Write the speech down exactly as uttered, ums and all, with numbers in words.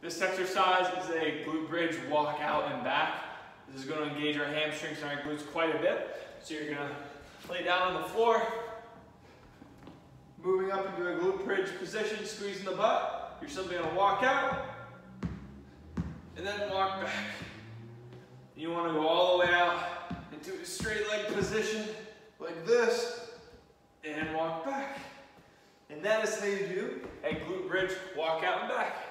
This exercise is a glute bridge walk out and back. This is going to engage our hamstrings and our glutes quite a bit. So you're going to lay down on the floor, moving up into a glute bridge position, squeezing the butt. You're simply going to walk out and then walk back. You want to go all the way out into a straight leg position like this and walk back. And that is how you do a glute bridge walk out and back.